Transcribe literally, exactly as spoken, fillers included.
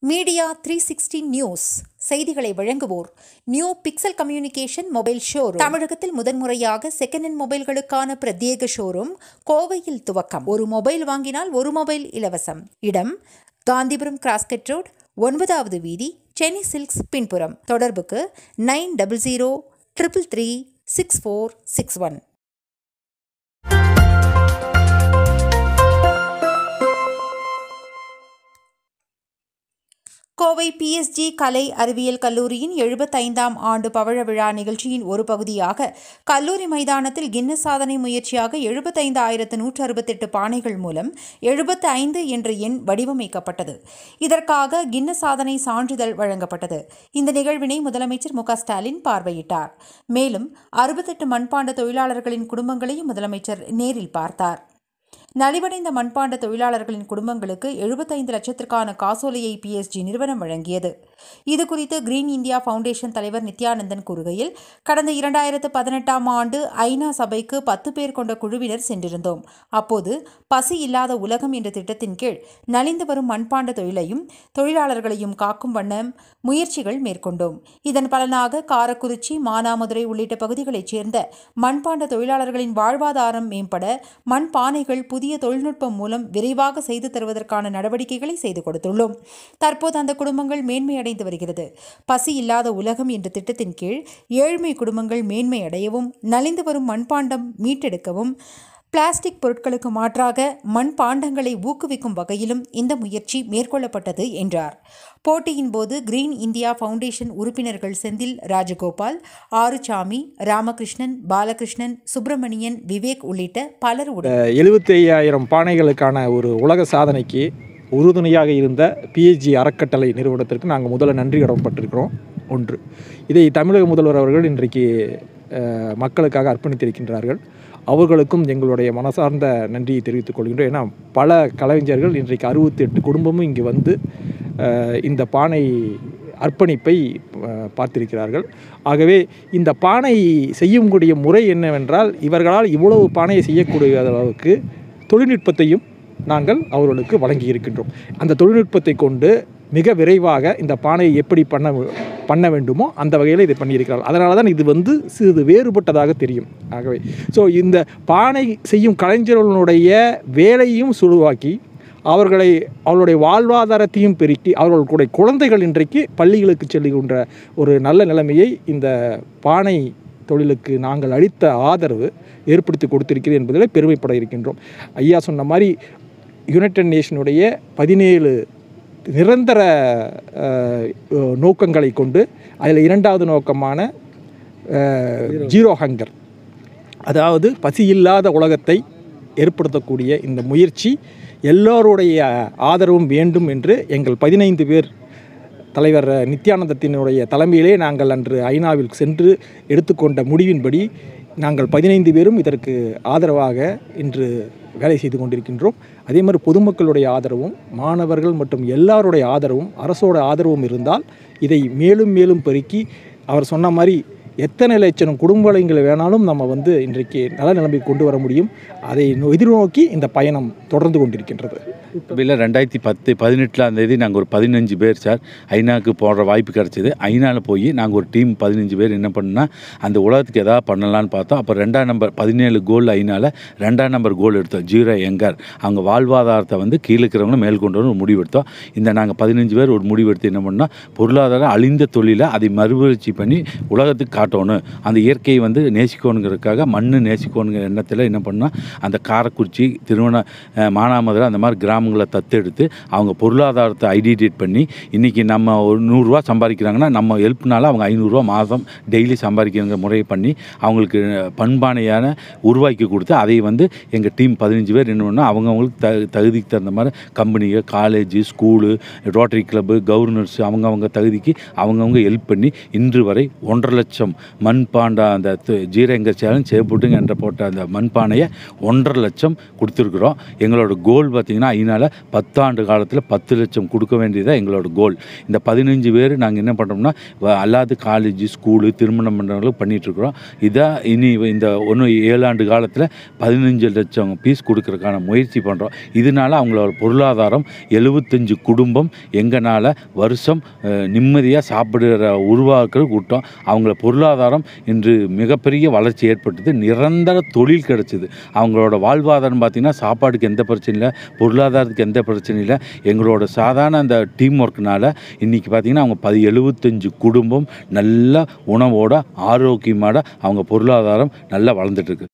Media three sixty news செய்திகளை வழங்குவோர் new pixel communication mobile showroom. தமிழகத்தில் முதன்முறையாக செகண்ட் ஹேண்ட் மொபைல்களுக்கான பிரத்யேக ஷோரூம் கோவையில் துவக்கம். ஒரு மொபைல் வாங்கினால் ஒரு மொபைல் இலவசம். இடம் காந்திபுரம் கிராஸ்கட் ரோட், ஒன்பதாவது வீதி, சென்னை சில்க்ஸ் பின்புறம். தொடர்புக்கு nine double zero triple three six four six one. Kovai P S G கலை அறிவியல் கல்லூரியின் எழுபத்தைந்தாம் ஆண்டு பவழ விழா நிகழ்ச்சியின் ஒரு பகுதியாக கல்லூரி மைதானத்தில் கின்னஸ் சாதனை முயற்சியாக எழுபத்தைந்து ஆயிரத்து நூற்று அறுபத்தெட்டு பானைகள் மூலம் எழுபத்தி ஐந்து என்ற எண் வடிவமைக்கப்பட்டது. இதற்காக கின்னஸ் சாதனை சான்றிதழ் வழங்கப்பட்டது. இந்த நிகழ்வினை முதலமைச்சர் மு க ஸ்டாலின் பார்வையிட்டார். மேலும் அறுபத்தெட்டு மண்பாண்ட தொழிலாளர்களின் குடும்பங்களையும் முதலமைச்சர் நேரில் பார்த்தார். நலிவடைந்த மண்பாண்ட தொழிலாளர்களின் குடும்பங்களுக்கு எழுபத்தைந்து லட்சத்திற்கான காசோலையை பி எஸ் ஜி நிறுவனம் வழங்கியது. இதுகுறித்து கிரீன் இந்தியா ஃபவுண்டேஷன் தலைவர் நித்யானந்தன் கூறுகையில், கடந்த இரண்டாயிரத்து பதினெட்டாம் ஆண்டு ஐநா சபைக்கு பத்து பேர் கொண்ட குழுவினர் சென்றிருந்தோம். அப்போது பசி இல்லாத உலகம் என்ற திட்டத்தின் கீழ் நலிந்து வரும் மண்பாண்ட தொழிலையும் தொழிலாளர்களையும் காக்கும் வண்ணம் முயற்சிகள் மேற்கொண்டோம். இதன் பலனாக காரக்குறிச்சி, மானாமதுரை உள்ளிட்ட பகுதிகளைச் சேர்ந்த மண்பாண்ட தொழிலாளர்களின் வாழ்வாதாரம் மேம்பட மண்பானைகள் புதிய தொழில்நுட்பம் மூலம் விரைவாக செய்து தருவதற்கான நடவடிக்கைகளை செய்து கொடுத்துள்ளோம். தற்போது அந்த குடும்பங்கள் மேன்மையடைந்து வருகிறது. பசி இல்லாத உலகம் என்ற திட்டத்தின் கீழ் ஏழ்மை குடும்பங்கள் மேன்மை அடையவும், நலிந்து வரும் மண்பாண்டம் மீட்டெடுக்கவும், பிளாஸ்டிக் பொருட்களுக்கு மாற்றாக மண்பாண்டங்களை ஊக்குவிக்கும் வகையிலும் இந்த முயற்சி மேற்கொள்ளப்பட்டது என்றார். போட்டியின் போது கிரீன் இந்தியா ஃபவுண்டேஷன் உறுப்பினர்கள் செந்தில் ராஜகோபால், ஆறுசாமி, ராமகிருஷ்ணன், பாலகிருஷ்ணன், சுப்பிரமணியன், விவேக் உள்ளிட்ட பலர் உடன் எழுபத்தி ஐயாயிரம் பானைகளுக்கான ஒரு உலக சாதனைக்கு உறுதுணையாக இருந்த பி எஸ் ஜி அறக்கட்டளை நிறுவனத்திற்கு நாங்கள் முதல்ல நன்றி கடன்பட்டிருக்கிறோம். ஒன்று, இதை தமிழக முதல்வர் அவர்கள் இன்றைக்கு மக்களுக்காக அர்ப்பணித்திருக்கின்றார்கள். அவர்களுக்கும் எங்களுடைய மனசார்ந்த நன்றியை தெரிவித்துக் கொள்கின்றோம். ஏன்னா பல கலைஞர்கள் இன்றைக்கு அறுபத்தி எட்டு குடும்பமும் இங்கே வந்து இந்த பானை அர்ப்பணிப்பை பார்த்திருக்கிறார்கள். ஆகவே இந்த பானை செய்யக்கூடிய முறை என்னவென்றால், இவர்களால் இவ்வளவு பானையை செய்யக்கூடிய அளவுக்கு தொழில்நுட்பத்தையும் நாங்கள் அவர்களுக்கு வழங்கி இருக்கின்றோம். அந்த தொழில்நுட்பத்தை கொண்டு மிக விரைவாக இந்த பானையை எப்படி பண்ண பண்ண வேண்டுமோ அந்த வகையில் இதை பண்ணியிருக்கிறார்கள். அதனால தான் இது வந்து சிறிது வேறுபட்டதாக தெரியும். ஆகவே ஸோ இந்த பானை செய்யும் கலைஞர்களுடைய வேலையும் சுழுவாக்கி அவர்களை அவர்களுடைய வாழ்வாதாரத்தையும் பெருக்கி அவர்களுடைய குழந்தைகள் இன்றைக்கு பள்ளிகளுக்கு செல்லுகின்ற ஒரு நல்ல நிலைமையை இந்த பானை தொழிலுக்கு நாங்கள் அளித்த ஆதரவு ஏற்படுத்தி கொடுத்திருக்கிறது என்பதில் பெருமைப்பட இருக்கின்றோம். ஐயா சொன்ன மாதிரி யுனைடெட் நேஷனுடைய பதினேழு நிரந்தர நோக்கங்களை கொண்டு அதில் இரண்டாவது நோக்கமான ஜீரோ ஹங்கர், அதாவது பசியில்லாத உலகத்தை ஏற்படுத்தக்கூடிய இந்த முயற்சி எல்லோருடைய ஆதரவும் வேண்டும் என்று எங்கள் பதினைந்து பேர் தலைவர் நித்யானந்தத்தினுடைய தலைமையிலே நாங்கள் அன்று ஐநாவில் சென்று எடுத்துக்கொண்ட முடிவின்படி நாங்கள் பதினைந்து பேரும் இதற்கு ஆதரவாக இன்று வேலை செய்து கொண்டிருக்கின்றோம். அதே மாதிரி பொதுமக்களுடைய ஆதரவும், மாணவர்கள் மற்றும் எல்லாருடைய ஆதரவும், அரசோட ஆதரவும் இருந்தால் இதை மேலும் மேலும் பெருக்கி அவர் சொன்ன மாதிரி எத்தனை லட்சம் குடும்பங்களை வேணாலும் நம்ம வந்து இன்றைக்கு நல்ல நிலைமைக்கு கொண்டு வர முடியும். அதை எதிர்நோக்கி இந்த பயணம் தொடர்ந்து கொண்டிருக்கின்றது. இல்லை, ரெண்டாயிரத்தி பத்து பதினெட்டாம் தேதி நாங்கள் ஒரு பதினஞ்சு பேர் சார் ஐநாவுக்கு போடுற வாய்ப்பு கிடச்சிது. ஐநாவில் போய் நாங்கள் ஒரு டீம் பதினஞ்சு பேர் என்ன பண்ணோன்னா அந்த உலகத்துக்கு எதாவது பண்ணலான்னு பார்த்தோம். அப்போ ரெண்டாம் நம்பர் பதினேழு கோல் ஐநாவில் ரெண்டாம் நம்பர் கோல் எடுத்தோம். ஜீரோ எங்கர் அவங்க வாழ்வாதாரத்தை வந்து கீழே இருக்கிறவங்களும் மேல் கொண்டு வந்து ஒரு முடிவெடுத்தோம். இந்த நாங்கள் பதினஞ்சு பேர் ஒரு முடிவெடுத்து என்ன பண்ணோம், பொருளாதாரம் அழிந்த தொழிலை அதை மறுவளர்ச்சி பண்ணி உலகத்துக்கு காட்டணும், அந்த இயற்கையை வந்து நேசிக்கணுங்கிறதுக்காக மண்ணு நேசிக்கணுங்கிற எண்ணத்தில் என்ன பண்ணோம், அந்த காரக்குறிச்சி, திருவண்ண மானாமதுரை அந்த மாதிரி கிராமங்களை தத்தெடுத்து அவங்க பொருளாதாரத்தை ஐடென்டிஃபை பண்ணி இன்றைக்கி நம்ம ஒரு நூறுரூவா சம்பாதிக்கிறாங்கன்னா நம்ம ஹெல்ப்னால அவங்க ஐநூறுரூவா மாதம் டெய்லி சம்பாதிக்கிற முறையை பண்ணி அவங்களுக்கு பண்பானையான உருவாக்கி கொடுத்து அதை வந்து எங்கள் டீம் பதினஞ்சு பேர் என்ன பண்ணால் அவங்கவுங்களுக்கு த தகுதிக்கு தகுந்த மாதிரி கம்பெனிகள், college, school, rotary club, governors அவங்கவுங்க தகுதிக்கு அவங்கவுங்க ஹெல்ப் பண்ணி இன்று வரை ஒன்றரை லட்சம் மண்பாண்டா அந்த ஜீரங்கச்சாலும் சேப்புட்டுங்க என்ற போட்ட அந்த மண்பானையை ஒன்றரை லட்சம் கொடுத்துருக்குறோம். எங்களோட கோல் பார்த்திங்கன்னா ஐநாவில் பத்தாண்டு காலத்தில் பத்து லட்சம் கொடுக்க வேண்டியதாக எங்களோட கோல். இந்த பதினஞ்சு பேர் நாங்கள் என்ன பண்ணுறோம்னா அல்லாத காலேஜ் ஸ்கூலு திருமணம் பண்ணுறவங்களுக்கு பண்ணிகிட்ருக்குறோம். இதாக இனி இந்த ஒன்று ஏழாண்டு காலத்தில் பதினஞ்சு லட்சம் பீஸ் கொடுக்கறதுக்கான முயற்சி பண்ணுறோம். இதனால் அவங்களோட பொருளாதாரம் எழுபத்தஞ்சு குடும்பம் எங்களால் வருஷம் நிம்மதியாக சாப்பிடுற உருவாக்குற கூட்டம் அவங்கள பொருளாதாரம் இன்று மிகப்பெரிய வளர்ச்சி ஏற்பட்டது. நிரந்தர தொழில் கிடச்சிது. அவங்களோட வாழ்வாதாரம் பார்த்திங்கன்னா சாப்பாடுக்கு எந்த பிரச்சனையும் இல்லை, பொருளாதாரத்துக்கு எந்த பிரச்சனையும் இல்லை. எங்களோட சாதாரண அந்த டீம் ஒர்க்குனால இன்றைக்கி பார்த்திங்கன்னா அவங்க பதி எழுபத்தஞ்சு குடும்பம் நல்ல உணவோட ஆரோக்கியமாக அவங்க பொருளாதாரம் நல்லா வளர்ந்துட்டுருக்கு.